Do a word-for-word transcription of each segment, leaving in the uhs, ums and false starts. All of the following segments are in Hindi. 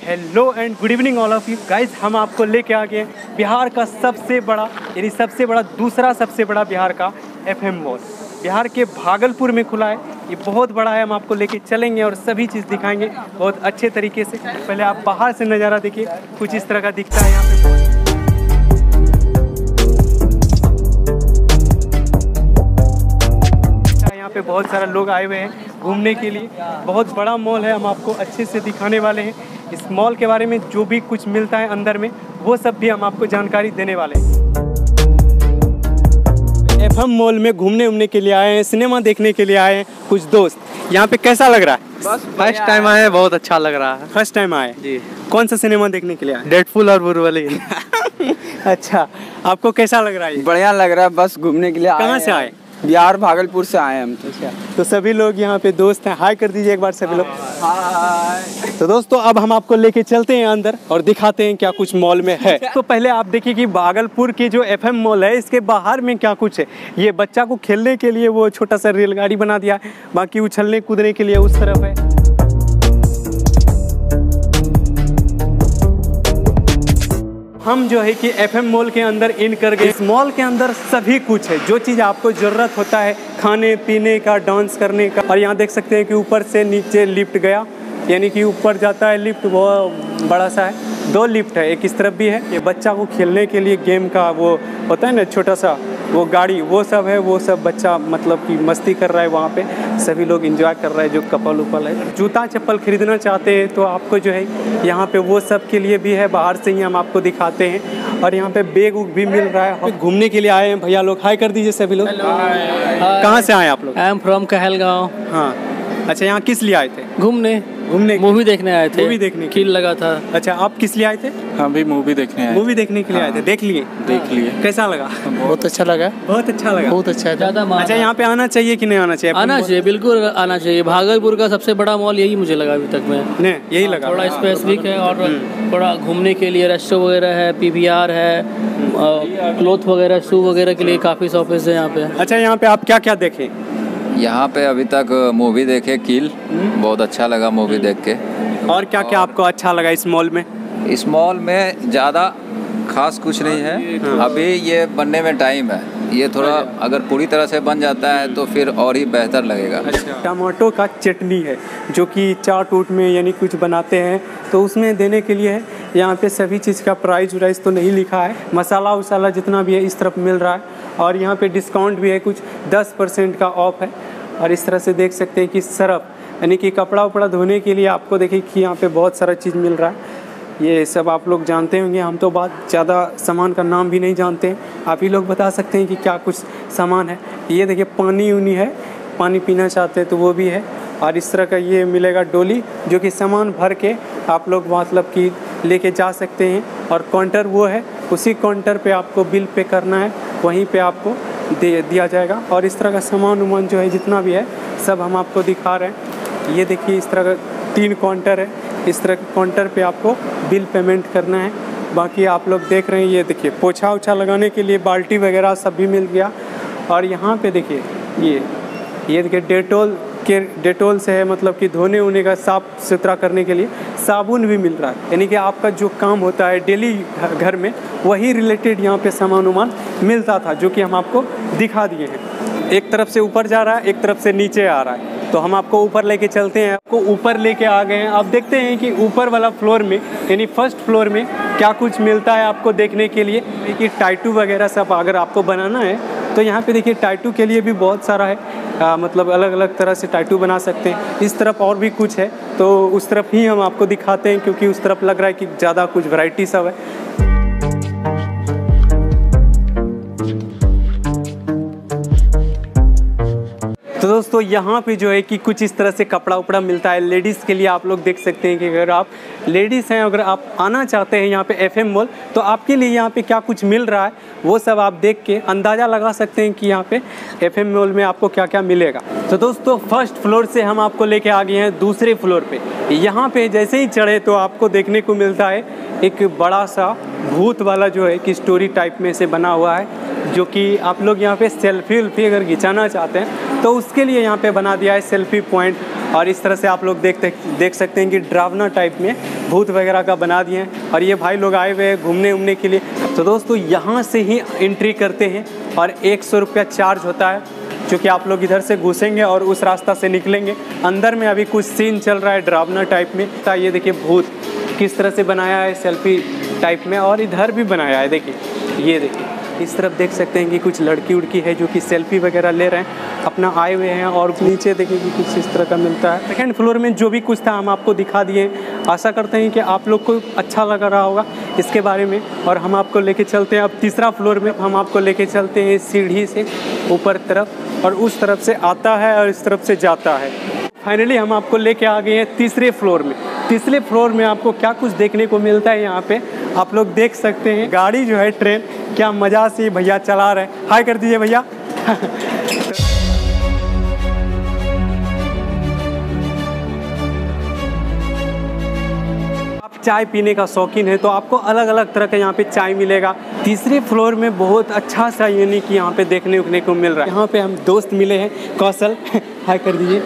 Hello and good evening all of you guys. हम आपको लेके आ गए बिहार का सबसे बड़ा यानी सबसे बड़ा दूसरा सबसे बड़ा बिहार का एफएम मॉल बिहार के भागलपुर में खुला है। ये बहुत बड़ा है, हम आपको लेके चलेंगे और सभी चीज़ दिखाएंगे बहुत अच्छे तरीके से। पहले आप बाहर से नज़ारा देखिए, कुछ इस तरह का दिखता है यहाँ पे। यहाँ पे बहुत सारे लोग आए हुए हैं घूमने के लिए। बहुत बड़ा मॉल है, हम आपको अच्छे से दिखाने वाले हैं। इस मॉल के बारे में जो भी कुछ मिलता है अंदर में वो सब भी हम आपको जानकारी देने वाले हैं। एफएम मॉल में घूमने उमने के लिए आए हैं, सिनेमा देखने के लिए आए हैं कुछ दोस्त। यहाँ पे कैसा लग रहा है? बस फर्स्ट टाइम आए हैं, बहुत अच्छा लग रहा है। फर्स्ट टाइम आए जी। कौन सा सिनेमा देखने के लिए आए? डेडपुल और बुलबुली। अच्छा, आपको कैसा लग रहा है? बढ़िया लग रहा है, बस घूमने के लिए आए। कहाँ से आए? बिहार भागलपुर से आए हम तो। तो सभी लोग यहाँ पे दोस्त हैं, हाय कर दीजिए एक बार सभी लोग। हाय। तो दोस्तों अब हम आपको लेके चलते हैं अंदर और दिखाते हैं क्या कुछ मॉल में है। तो पहले आप देखिए कि भागलपुर की जो एफएम मॉल है इसके बाहर में क्या कुछ है। ये बच्चा को खेलने के लिए वो छोटा सा रेलगाड़ी बना दिया है, बाकी उछलने कूदने के लिए उस तरफ है। हम जो है कि एफएम मॉल के अंदर इन कर गए। इस मॉल के अंदर सभी कुछ है, जो चीज़ आपको ज़रूरत होता है खाने पीने का, डांस करने का। और यहाँ देख सकते हैं कि ऊपर से नीचे लिफ्ट गया, यानी कि ऊपर जाता है लिफ्ट, वो बड़ा सा है। दो लिफ्ट है, एक इस तरफ भी है। ये बच्चा को खेलने के लिए गेम का वो होता है ना छोटा सा वो गाड़ी, वो सब है। वो सब बच्चा मतलब कि मस्ती कर रहा है वहाँ पे। सभी लोग एंजॉय कर रहे हैं जो कपल उपल है। जूता चप्पल खरीदना चाहते हैं तो आपको जो है यहाँ पे वो सब के लिए भी है, बाहर से ही हम आपको दिखाते हैं। और यहाँ पे बैग उग भी मिल रहा है। घूमने के लिए आए हैं भैया लोग, हाय कर दीजिए सभी लोग। कहाँ से आए आप लोग? I am from Kahalgaon. हाँ, अच्छा, यहाँ किस लिए आए थे? घूमने घूमने मूवी देखने आए थे। मूवी देखने कील लगा था। अच्छा, आप किस लिए आए थे? हम भी मूवी देखने आए। मूवी देखने के लिए आए थे, देख लिए? देख लिए। कैसा लगा? बहुत अच्छा लगा। बहुत अच्छा लगा। बहुत अच्छा है। ज्यादा अच्छा, यहाँ पे आना चाहिए कि नहीं आना चाहिए? आना चाहिए, बिल्कुल आना चाहिए। भागलपुर का सबसे बड़ा मॉल यही मुझे लगा अभी तक में। नहीं, यही लगा। थोड़ा स्पेसिफिक है और थोड़ा घूमने के लिए रेस्टो वगैरह है, पीवीआर है, क्लोथ वगैरह, शू वगैरह के लिए काफ़ी शॉपेज है यहाँ पे। अच्छा, यहाँ पे आप क्या क्या देखें? यहाँ पे अभी तक मूवी देखे कील, बहुत अच्छा लगा मूवी देख के। और क्या क्या आपको अच्छा लगा इस मॉल में? इस मॉल में ज़्यादा खास कुछ नहीं है, अभी ये बनने में टाइम है। ये थोड़ा अगर पूरी तरह से बन जाता है तो फिर और ही बेहतर लगेगा। अच्छा, टमाटो का चटनी है जो कि चाट उट में यानी कुछ बनाते हैं तो उसमें देने के लिए है। यहाँ पे सभी चीज़ का प्राइस वाइस तो नहीं लिखा है, मसाला वसाला जितना भी है इस तरफ मिल रहा है। और यहाँ पे डिस्काउंट भी है, कुछ दस परसेंट का ऑफ है। और इस तरह से देख सकते हैं कि सरफ यानी कि कपड़ा उपड़ा धोने के लिए आपको देखिए कि यहाँ पे बहुत सारा चीज़ मिल रहा है। ये सब आप लोग जानते होंगे, हम तो बहुत ज़्यादा सामान का नाम भी नहीं जानते हैं। आप ही लोग बता सकते हैं कि क्या कुछ सामान है। ये देखिए पानी उनी है, पानी पीना चाहते हैं तो वो भी है। और इस तरह का ये मिलेगा डोली जो कि सामान भर के आप लोग मतलब कि लेके जा सकते हैं। और काउंटर वो है, उसी काउंटर पे आपको बिल पे करना है, वहीं पे आपको दे दिया जाएगा। और इस तरह का सामान उमान जो है जितना भी है सब हम आपको दिखा रहे हैं। ये देखिए इस तरह का तीन काउंटर है, इस तरह के काउंटर पे आपको बिल पेमेंट करना है। बाकी आप लोग देख रहे हैं, ये देखिए पोछा उछा लगाने के लिए बाल्टी वगैरह सब भी मिल गया। और यहाँ पे देखिए ये ये देखिए डेटोल के डेटोल से है, मतलब कि धोने उने का साफ सुथरा करने के लिए साबुन भी मिल रहा है। यानी कि आपका जो काम होता है डेली घर में वही रिलेटेड यहाँ पे सामान उमान मिलता था, जो कि हम आपको दिखा दिए हैं। एक तरफ से ऊपर जा रहा है, एक तरफ से नीचे आ रहा है, तो हम आपको ऊपर लेके चलते हैं। आपको ऊपर लेके आ गए हैं। आप देखते हैं कि ऊपर वाला फ्लोर में यानी फर्स्ट फ्लोर में क्या कुछ मिलता है आपको देखने के लिए। कि टाइटू वगैरह सब अगर आपको बनाना है तो यहाँ पे देखिए टाइटू के लिए भी बहुत सारा है, आ, मतलब अलग अलग तरह से टाइटू बना सकते हैं। इस तरफ और भी कुछ है तो उस तरफ ही हम आपको दिखाते हैं, क्योंकि उस तरफ लग रहा है कि ज़्यादा कुछ वैरायटी सब है। तो दोस्तों यहाँ पे जो है कि कुछ इस तरह से कपड़ा उपड़ा मिलता है लेडीज़ के लिए। आप लोग देख सकते हैं कि अगर आप लेडीज़ हैं, अगर आप आना चाहते हैं यहाँ पे एफएम मॉल, तो आपके लिए यहाँ पे क्या कुछ मिल रहा है वो सब आप देख के अंदाज़ा लगा सकते हैं कि यहाँ पे एफएम मॉल में आपको क्या क्या मिलेगा। तो दोस्तों फर्स्ट फ्लोर से हम आपको लेके आ गए हैं दूसरे फ्लोर पे। यहाँ पे जैसे ही चढ़े तो आपको देखने को मिलता है एक बड़ा सा भूत वाला जो है कि स्टोरी टाइप में से बना हुआ है, जो कि आप लोग यहाँ पे सेल्फी उल्फी अगर खिंचाना चाहते हैं तो उसके लिए यहाँ पे बना दिया है सेल्फी पॉइंट। और इस तरह से आप लोग देखते देख सकते हैं कि डरावना टाइप में भूत वगैरह का बना दिए हैं। और ये भाई लोग आए हुए हैं घूमने उमने के लिए। तो दोस्तों यहाँ से ही एंट्री करते हैं और एक सौ रुपया चार्ज होता है, जो कि आप लोग इधर से घुसेंगे और उस रास्ता से निकलेंगे। अंदर में अभी कुछ सीन चल रहा है डरावना टाइप में। ये देखिए भूत किस तरह से बनाया है सेल्फी टाइप में, और इधर भी बनाया है। देखिए ये देखिए इस तरफ देख सकते हैं कि कुछ लड़की उड़की है जो कि सेल्फी वगैरह ले रहे हैं, अपना आए हुए हैं। और नीचे देखिए कि कुछ इस तरह का मिलता है। सेकेंड फ्लोर में जो भी कुछ था हम आपको दिखा दिए। आशा करते हैं कि आप लोग को अच्छा लग रहा होगा इसके बारे में। और हम आपको लेके चलते हैं अब तीसरा फ्लोर में। हम आपको लेके चलते हैं सीढ़ी से ऊपर तरफ, और उस तरफ से आता है और इस तरफ से जाता है। फाइनली हम आपको लेके आ गए हैं तीसरे फ्लोर में। तीसरे फ्लोर में आपको क्या कुछ देखने को मिलता है यहाँ पे आप लोग देख सकते हैं। गाड़ी जो है ट्रेन क्या मज़ा से भैया चला रहे हैं। हाय कर दीजिए भैया। आप चाय पीने का शौकीन है तो आपको अलग अलग तरह का यहाँ पे चाय मिलेगा। तीसरे फ्लोर में बहुत अच्छा सा यानी कि यहाँ पे देखने उखने को मिल रहा है। यहाँ पे हम दोस्त मिले हैं कौशल। हाय कर दीजिए।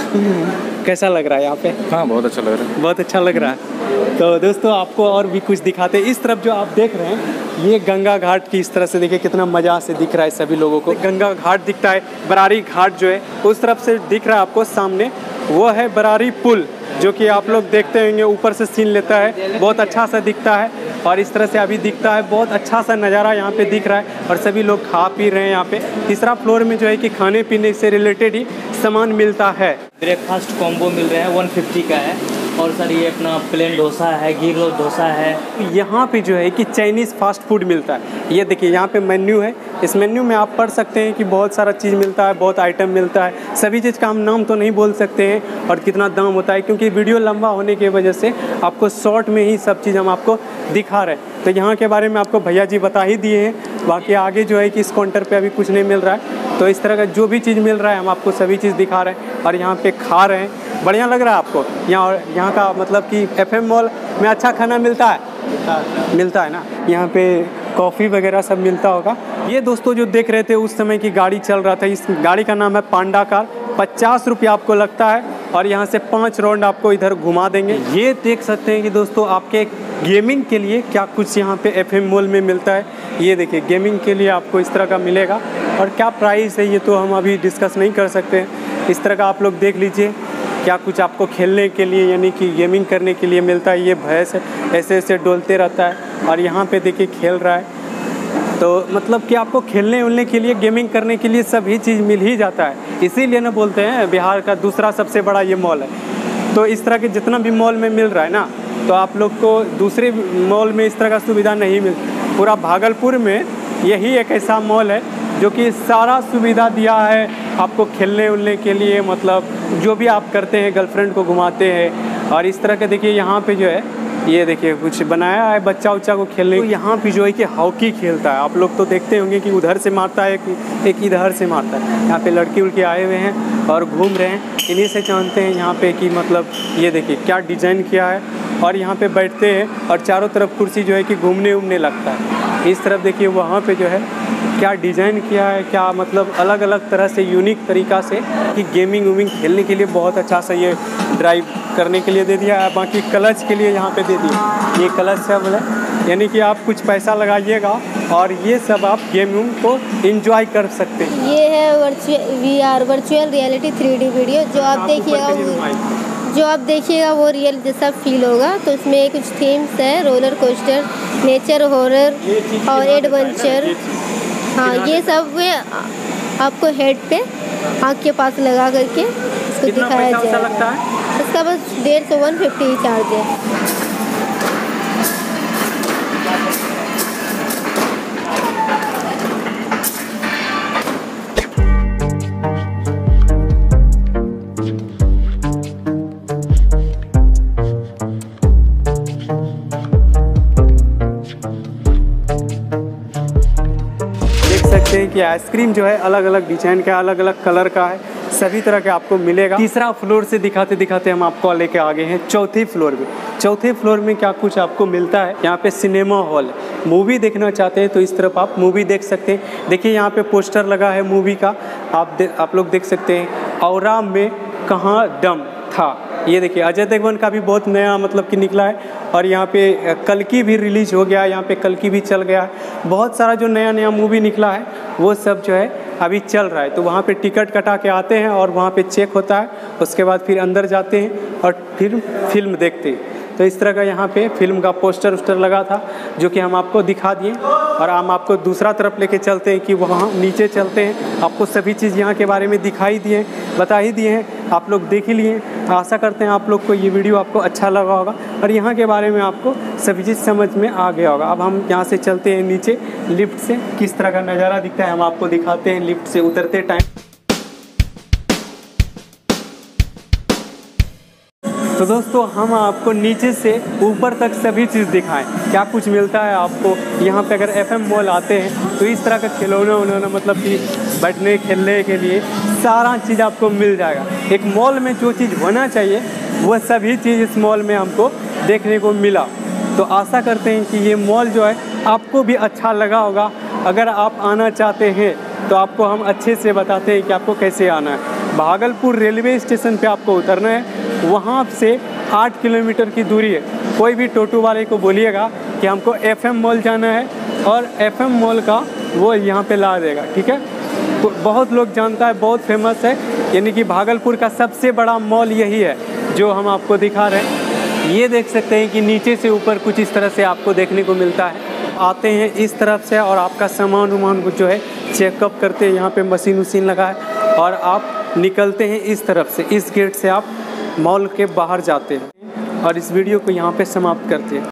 कैसा लग रहा है यहाँ पे? हाँ बहुत अच्छा लग रहा है। बहुत अच्छा लग रहा है। तो दोस्तों आपको और भी कुछ दिखाते हैं। इस तरफ जो आप देख रहे हैं ये गंगा घाट की इस तरह से देखिए कितना मज़ा से दिख रहा है सभी लोगों को। गंगा घाट दिखता है। बरारी घाट जो है उस तरफ से दिख रहा है आपको सामने, वो है बरारी पुल, जो कि आप लोग देखते होंगे ऊपर से सीन लेता है, बहुत अच्छा सा दिखता है। और इस तरह से अभी दिखता है, बहुत अच्छा सा नज़ारा यहाँ पे दिख रहा है। और सभी लोग खा पी रहे हैं यहाँ पे। तीसरा फ्लोर में जो है कि खाने पीने से रिलेटेड ही सामान मिलता है। ब्रेकफास्ट कॉम्बो मिल रहा है, वन फिफ्टी का है। और सर ये अपना प्लेन डोसा है, घी रोल डोसा है। यहाँ पे जो है कि चाइनीज़ फास्ट फूड मिलता है। ये देखिए यहाँ पे मेन्यू है। इस मेन्यू में आप पढ़ सकते हैं कि बहुत सारा चीज़ मिलता है, बहुत आइटम मिलता है। सभी चीज़ का हम नाम तो नहीं बोल सकते हैं और कितना दाम होता है, क्योंकि वीडियो लंबा होने की वजह से आपको शॉर्ट में ही सब चीज़ हम आपको दिखा रहे हैं। तो यहाँ के बारे में आपको भैया जी बता ही दिए हैं। बाकी आगे जो है कि इस काउंटर पे अभी कुछ नहीं मिल रहा है। तो इस तरह का जो भी चीज़ मिल रहा है हम आपको सभी चीज़ दिखा रहे हैं और यहाँ पे खा रहे हैं। बढ़िया लग रहा है आपको यहाँ? यहाँ का मतलब कि एफ एम मॉल में अच्छा खाना मिलता है? मिलता है ना। यहाँ पे कॉफ़ी वगैरह सब मिलता होगा। ये दोस्तों जो देख रहे थे उस समय की गाड़ी चल रहा था, इस गाड़ी का नाम है पांडा कार। पचास रुपया आपको लगता है और यहाँ से पाँच राउंड आपको इधर घुमा देंगे। ये देख सकते हैं कि दोस्तों आपके गेमिंग के लिए क्या कुछ यहाँ पे एफ एम मॉल में मिलता है। ये देखिए गेमिंग के लिए आपको इस तरह का मिलेगा। और क्या प्राइस है ये तो हम अभी डिस्कस नहीं कर सकते। इस तरह का आप लोग देख लीजिए क्या कुछ आपको खेलने के लिए यानी कि गेमिंग करने के लिए मिलता है। ये भैंस ऐसे ऐसे डोलते रहता है और यहाँ पे देखिए खेल रहा है। तो मतलब कि आपको खेलने उलने के लिए, गेमिंग करने के लिए सभी चीज़ मिल ही जाता है। इसीलिए ना बोलते हैं बिहार का दूसरा सबसे बड़ा ये मॉल है। तो इस तरह के जितना भी मॉल में मिल रहा है ना, तो आप लोग को दूसरे मॉल में इस तरह का सुविधा नहीं मिल। पूरा भागलपुर में यही एक ऐसा मॉल है जो कि सारा सुविधा दिया है आपको खेलने उलने के लिए। मतलब जो भी आप करते हैं, गर्लफ्रेंड को घुमाते हैं। और इस तरह के देखिए यहाँ पे जो है ये देखिए कुछ बनाया है बच्चा उच्चा को खेलने। तो यहाँ पे जो है कि हॉकी खेलता है। आप लोग तो देखते होंगे कि उधर से मारता है, एक, एक इधर से मारता है। यहाँ पे लड़की उड़की आए हुए हैं और घूम रहे हैं। इन्हीं से जानते हैं यहाँ पे कि मतलब ये देखिए क्या डिज़ाइन किया है। और यहाँ पे बैठते हैं और चारों तरफ कुर्सी जो है कि घूमने उमने लगता है। इस तरफ देखिए वहाँ पे जो है क्या डिज़ाइन किया है, क्या मतलब अलग अलग तरह से यूनिक तरीक़ा से कि गेमिंग वूमिंग खेलने के लिए बहुत अच्छा सा ये ड्राइव करने के लिए दे दिया है। बाकी क्लच के लिए यहाँ पे दे दिया। ये क्लच सब है, यानी कि आप कुछ पैसा लगाइएगा और ये सब आप गेमिंग को एंजॉय कर सकते हैं। ये है virtual V R virtual reality three D video. जो आप देखिएगा जो आप देखिएगा वो रियल जैसा फील होगा। तो इसमें कुछ थीम्स है, रोलर कोस्टर, नेचर, हॉरर और एडवेंचर। हाँ ये सब आपको हेड पे आँख के पास लगा करके इसको दिखाया जाएगा। इसका बस डेढ़ सौ वन फिफ्टी चार्ज है। कि आइसक्रीम जो है अलग अलग डिजाइन का, अलग अलग कलर का है, सभी तरह के आपको मिलेगा। तीसरा फ्लोर से दिखाते दिखाते हम आपको लेके आ गए हैं चौथे फ्लोर में। चौथे फ्लोर में क्या कुछ आपको मिलता है, यहाँ पे सिनेमा हॉल है। मूवी देखना चाहते हैं तो इस तरफ आप मूवी देख सकते हैं। देखिए यहाँ पे पोस्टर लगा है मूवी का, आप दे, आप लोग देख सकते हैं। औरा में कहाँ दम, था। ये देखिए अजय देवगन का भी बहुत नया मतलब कि निकला है, और यहाँ पे कल्कि भी रिलीज हो गया, यहाँ पे कल्कि भी चल गया है। बहुत सारा जो नया नया मूवी निकला है वो सब जो है अभी चल रहा है। तो वहाँ पे टिकट कटा के आते हैं और वहाँ पे चेक होता है, उसके बाद फिर अंदर जाते हैं और फिर फिल्म देखते हैं। तो इस तरह का यहाँ पे फिल्म का पोस्टर उस्टर लगा था जो कि हम आपको दिखा दिए, और हम आपको दूसरा तरफ लेके चलते हैं कि वहाँ नीचे चलते हैं। आपको सभी चीज़ यहाँ के बारे में दिखाई दिए, बता ही दिए हैं, आप लोग देख ही लिए। आशा करते हैं आप लोग को ये वीडियो आपको अच्छा लगा होगा और यहाँ के बारे में आपको सभी चीज़ समझ में आ गया होगा। अब हम यहाँ से चलते हैं नीचे लिफ्ट से, किस तरह का नज़ारा दिखता है हम आपको दिखाते हैं लिफ्ट से उतरते टाइम। तो दोस्तों हम आपको नीचे से ऊपर तक सभी चीज़ दिखाएं, क्या कुछ मिलता है आपको यहाँ पे। अगर एफएम मॉल आते हैं तो इस तरह का खिलौना उन्होंने मतलब कि बैठने खेलने के लिए सारा चीज़ आपको मिल जाएगा। एक मॉल में जो चीज़ होना चाहिए वह सभी चीज़ इस मॉल में हमको देखने को मिला। तो आशा करते हैं कि ये मॉल जो है आपको भी अच्छा लगा होगा। अगर आप आना चाहते हैं तो आपको हम अच्छे से बताते हैं कि आपको कैसे आना है। भागलपुर रेलवे स्टेशन पे आपको उतरना है, वहाँ से आठ किलोमीटर की दूरी है। कोई भी टोटो वाले को बोलिएगा कि हमको एफएम मॉल जाना है और एफएम मॉल का वो यहाँ पे ला देगा, ठीक है। तो बहुत लोग जानता है, बहुत फेमस है, यानी कि भागलपुर का सबसे बड़ा मॉल यही है जो हम आपको दिखा रहे हैं। ये देख सकते हैं कि नीचे से ऊपर कुछ इस तरह से आपको देखने को मिलता है। आते हैं इस तरफ से और आपका सामान वामान जो है चेकअप करते हैं। यहाँ पे मशीन वशीन लगा है और आप निकलते हैं इस तरफ से, इस गेट से आप मॉल के बाहर जाते हैं और इस वीडियो को यहाँ पे समाप्त करते हैं।